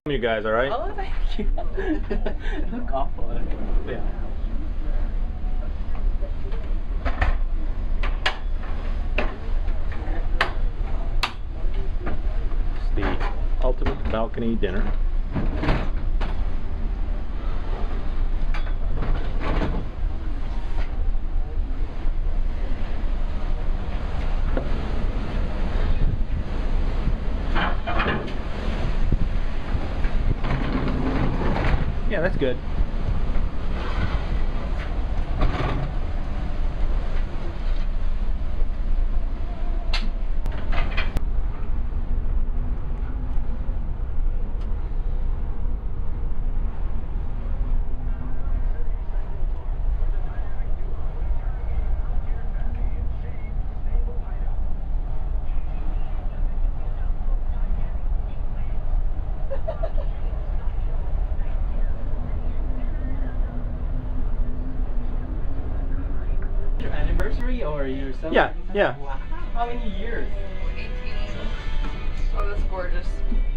You guys, all right? Oh, thank you. Look awful. Yeah. It's the ultimate balcony dinner. Yeah, that's good. Your anniversary or your celebration? Yeah. Wow. How many years? 18. Oh, that's gorgeous.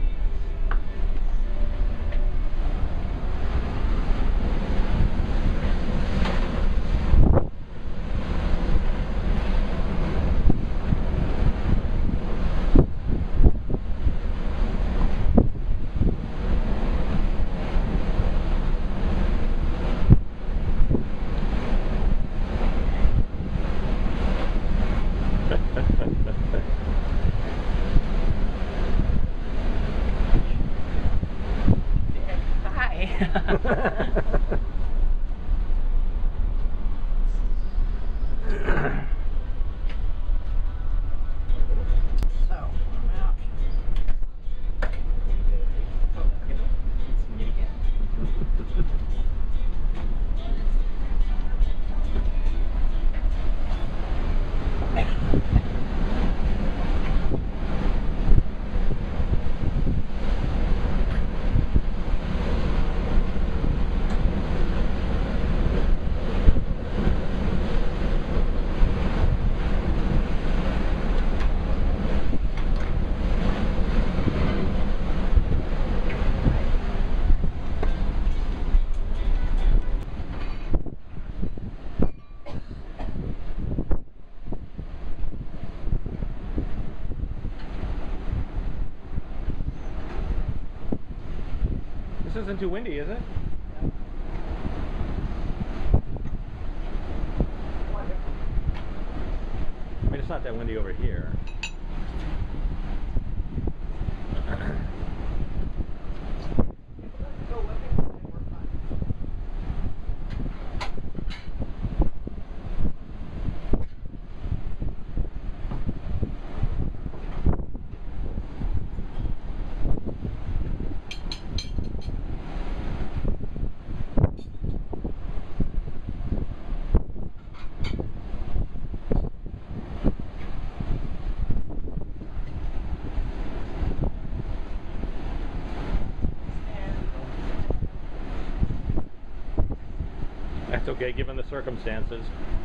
This isn't too windy, is it? I mean, it's not that windy over here. That's okay, given the circumstances.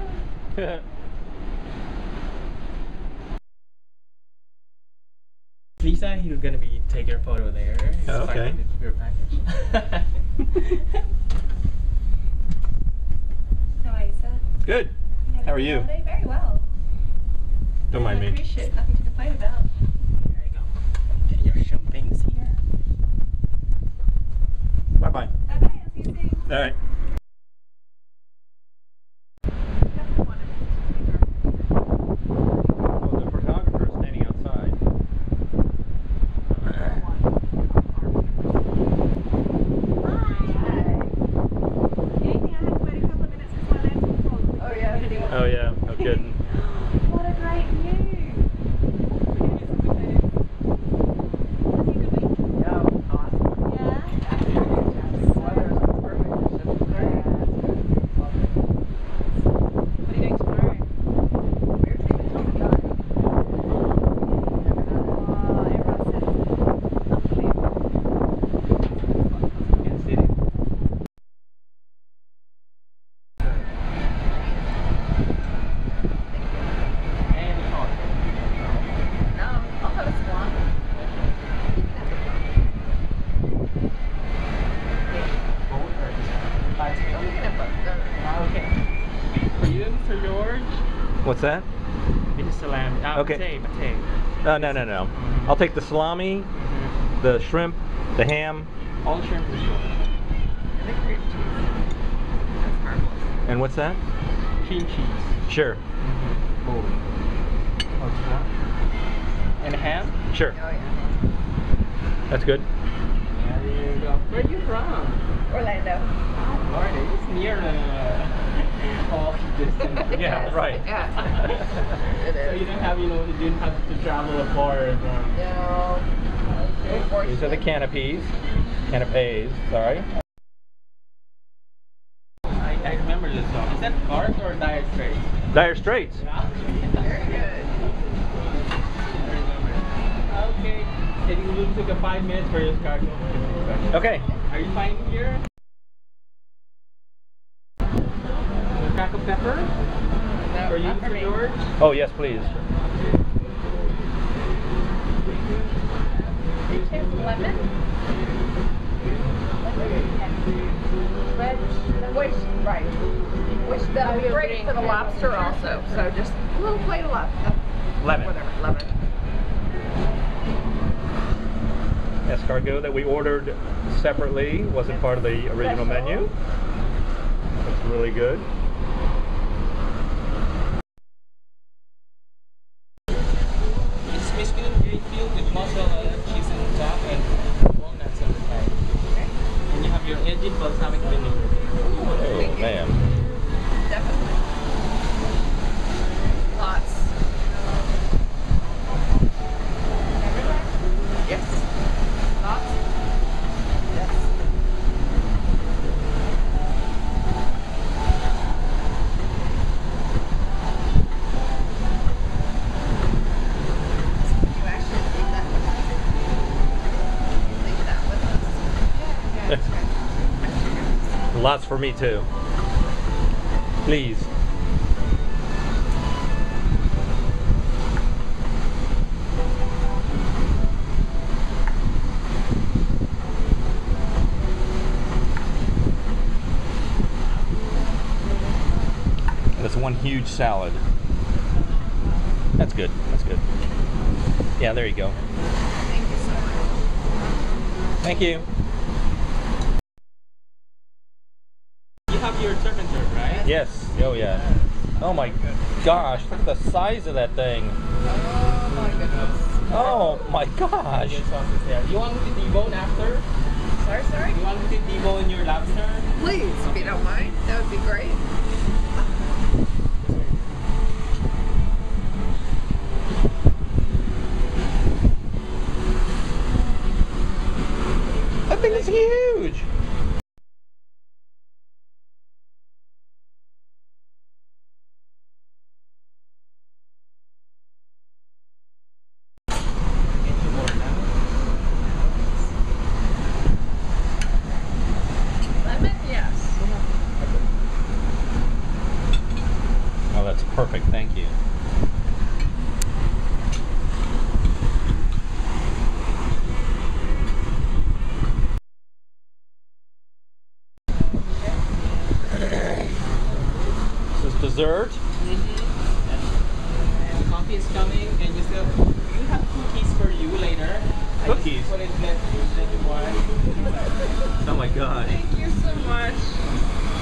Lisa, you're gonna be taking a photo there. It's Oh, okay. part of your package. How are you, sir? Good. You had a How are good you? holiday? Very well. Don't mind me. Cruise ship, nothing to complain about. There you go. Get your champagnes here. Bye-bye. Bye-bye, I'll see you soon. All right. Oh, the photographer is standing outside. Oh yeah, no kidding. What a great view. Yeah, awesome. Yeah. The weather is perfect. that? This is salami. Okay. Pate. No. I'll take the salami, the shrimp, the ham. All shrimp is good. And the cream cheese. That's marvelous. And what's that? Cream cheese. Sure. Bowl. And ham? Sure. Oh, yeah. That's good. There you go. Where are you from? Orlando. Oh, Florida. It's near walk distance. Yeah, right. Yeah. It So is. you don't have, you didn't have to travel far. No. These are the canapes. Canapes, sorry. I remember this song. Is that Cars or Dire Straits? Dire Straits. Yeah. Very good. Okay. It will take 5 minutes for your escargot. Okay. Are you fine here? Crack of pepper? No, For you, not for Mr. me. George? Oh, yes, please. Lemon? Red? Which, right. Which that'll be great for the lobster also. So just a little plate of lobster. Lemon. Whatever, lemon. Escargot that we ordered separately, wasn't part of the original menu. It's really good. It's basically great filled with mozzarella, cheese on the top, and walnuts on the side. Okay. And you have your aged balsamic vinegar. Oh, man. Definitely. Lots. Everywhere? Yes. Lots? Yes. You actually leave that with us. Leave that with us. Yeah. Lots for me, too. Please. That's one huge salad. That's good. That's good. Yeah, there you go. Thank you so much. Thank you. You have your turpentine, right? Yes. Oh, yeah. Oh, my gosh. Look at the size of that thing. Oh my goodness. Oh, my gosh. Your sauces there. You want me to debone after? Sorry? You want me to debone your lobster? Please, if you don't mind, that would be great. That thing is huge. Lemon, yes. Oh, that's perfect. Thank you. This is dessert. And the coffee is coming, and you still you have cookies for you later. Cookies? Put it let you want. Oh my god. Thank you so much.